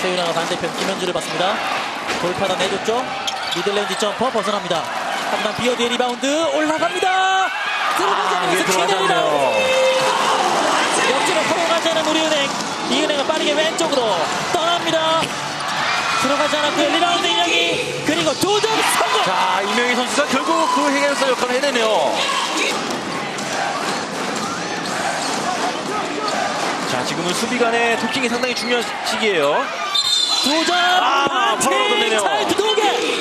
최윤아가 반대편 김현주를 봤습니다. 돌파다 내줬죠. 미들레인지 점퍼 벗어납니다. 하지만 비어드의 리바운드 올라갑니다. 들어가지 않으면서 최대 리바운드. 역전을 허용하지 않은 우리은행. 이은행은 빠르게 왼쪽으로 떠납니다. 들어가지 않았고요. 리바운드 인혁이, 그리고 2점 성공. 자, 이명희 선수가 결국 그 해결사 역할을 해내네요. 자, 지금은 수비 간의 토킹이 상당히 중요한 시기예요. 2점 바로 얻어내네요. 차이트 2개.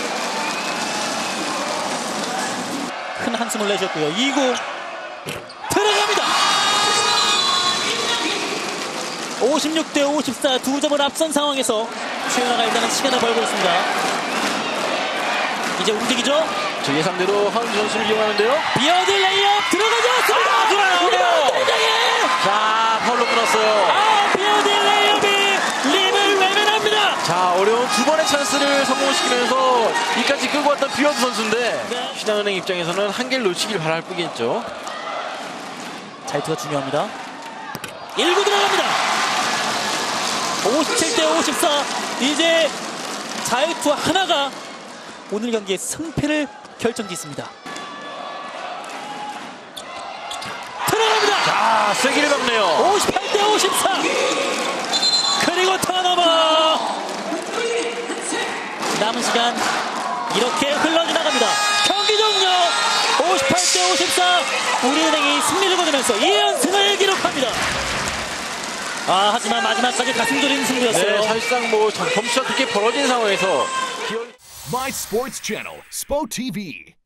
큰 한숨을 내셨고요. 2구 들어갑니다. 56대 54, 2점을 앞선 상황에서 최윤아가 일단은 시간을 벌고 있습니다. 이제 움직이죠. 저 예상대로 하은주 선수를 이용하는데요. 비어드 레이업 들어가죠. 들어가네요. 자, 파울로 끊었어요. 비어드 레이업이 림을 외면합니다. 자, 어려운 두 번의 찬스를 성공시키면서 이까지 끌고 왔던 비어드 선수인데 네. 신한은행 입장에서는 한 개를 놓치길 바랄 뿐이겠죠. 자유투가 중요합니다. 1구 들어갑니다. 57대 54. 이제 자유투 하나가 오늘 경기의 승패를 결정짓습니다. 들어갑니다. 자, 세기를 박네요. 58대 54. 그리고 턴오버. 남은 시간 이렇게 흘러지나갑니다. 경기 종료. 58대 54. 우리은행이 승리를 거두면서 2연승을 기록합니다. 하지만 마지막까지 가슴 졸이는 승부였어요. 네, 사실상 뭐 점수가 그렇게 벌어진 상황에서 My Sports Channel, SPO TV.